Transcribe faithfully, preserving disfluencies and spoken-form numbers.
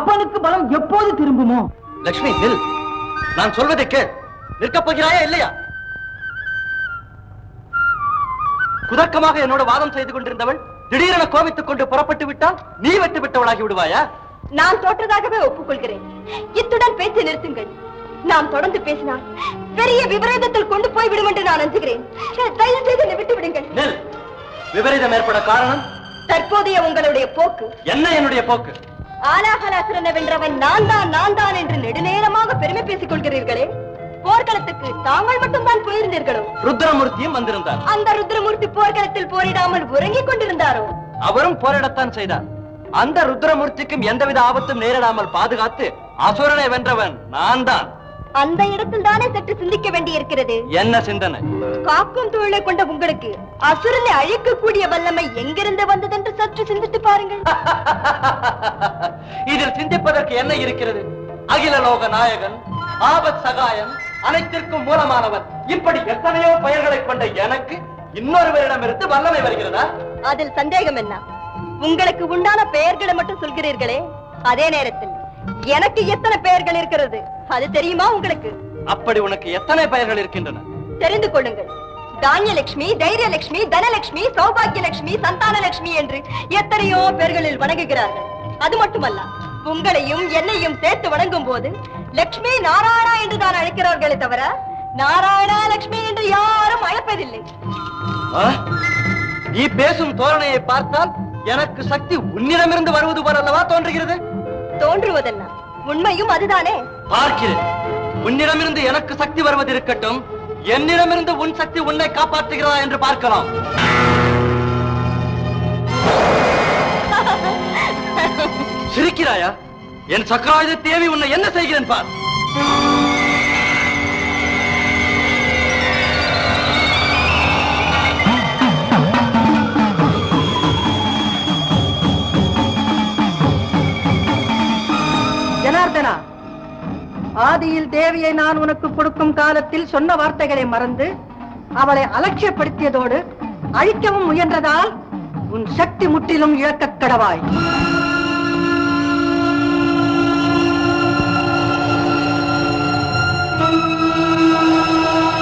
அப்பனுக்கு பலம் எப்போது திரும்புமோ? லட்சுமி நில், நான் சொல்வதை கேள். நிற்கப் போகிறாயா இல்லையா? குதர்க்கமாக என்னோட வாதம் செய்து கொண்டிருந்தவள் திடீரென கோபித்துக் கொண்டு புறப்பட்டு விட்டால் நீ வெட்டு விட்டவளாகி விடுவாயா? நான் தோற்றதாகவே ஒப்புக்கொள்கிறேன். இத்துடன் பேச்சு நிறுத்துங்கள். நாம் தொடர்ந்து பேசினால் பெரிய விபரீதத்தில் கொண்டு போய் விடும் என்று நான் அஞ்சுகிறேன். தயவு செய்து என்னை விட்டு விடுங்கள். விபரீதம் ஏற்பட காரணம் தற்போதைய உங்களுடைய போக்கு. என்ன என்னுடைய போக்கு? ஆலாஹலாசுரனை வென்றவன் நான் தான் நான் தான் என்று நெடுநேரமாக பெருமை பேசிக் கொள்கிறீர்களே, போர்க்களத்துக்கு தாங்கள் மட்டும் தான் போயிருந்தீர்களோ? ருத்ரமூர்த்தியும் வந்திருந்தார். அந்த ருத்ரமூர்த்தி போர்க்களத்தில் போரிடாமல் உறங்கிக் கொண்டிருந்தாரோ? அவரும் போரிடத்தான் செய்தார். அந்த ருத்ரமூர்த்திக்கும் எந்தவித ஆபத்தும் நேரிடாமல் பாதுகாத்து அசுரனை வென்றவன் நான் தான். அந்த இடத்தில் தானே சற்று சிந்திக்க வேண்டி இருக்கிறது. என்ன சிந்தனை? காக்கும் தொழிலை கொண்ட உங்களுக்கு அசுரனை அழிக்கக்கூடிய வல்லமை எங்கிருந்து வந்ததென்று சற்று சிந்தித்து பாருங்கள். இதில் சிந்திப்பதற்கு என்ன இருக்கிறது? அகில லோக நாயகன், ஆபத் சகாயம், அனைத்திற்கும் மூலமானவன், இப்படி எத்தனையோ பெயர்களை கொண்ட எனக்கு இன்னொருவரிடமிருந்து வல்லமை வருகிறதா? அதில் சந்தேகம் என்ன? உங்களுக்கு உண்டான பெயர்களை மட்டும் சொல்கிறீர்களே, அதே நேரத்தில் எனக்கு எத்தனை பெயர்கள் இருக்கிறது அது தெரியுமா உங்களுக்கு? அப்படி உனக்கு எத்தனை பெயர்கள் இருக்கின்றன? தெரிந்து கொள்ளுங்கள். தானியலட்சுமி, தைரியலட்சுமி, தனலட்சுமி, சௌபாகியலட்சுமி, சந்தானலட்சுமி என்று எத்தனையோ பெயர்களில் வணங்குகிறார்கள். அது மட்டுமல்ல, உங்களையும் என்னையும் சேர்த்து வணங்கும் போது லட்சுமி நாராயணா என்று தான் அழைக்கிறார்களே தவிர நாராயணா லட்சுமி என்று யாரும் அழைப்பதில்லை. நீ பேசும் தோரணையை பார்த்தால் எனக்கு சக்தி உன்னிடமிருந்து வருவது போலல்லவா தோன்றுகிறது? தோன்றுவதென்ன, உண்மையும் அதுதானே. பார்க்கிறேன். உன்னிடமிருந்து எனக்கு சக்தி வருவது இருக்கட்டும், என்னிடமிருந்து உன் சக்தி உன்னை காப்பாற்றுகிறதா என்று பார்க்கலாம். சிரிக்கிறாயா? என் சக்கராயுத தேவி உன்னை என்ன செய்கிறேன் பார். ஜனார்தனா, ஆதியில் தேவியை நான் உனக்கு கொடுக்கும் காலத்தில் சொன்ன வார்த்தைகளை மறந்து அவளை அலட்சியப்படுத்தியதோடு அழிக்கவும் முயன்றதால் உன் சக்தி முற்றிலும் இழக்கக் கடவாய்.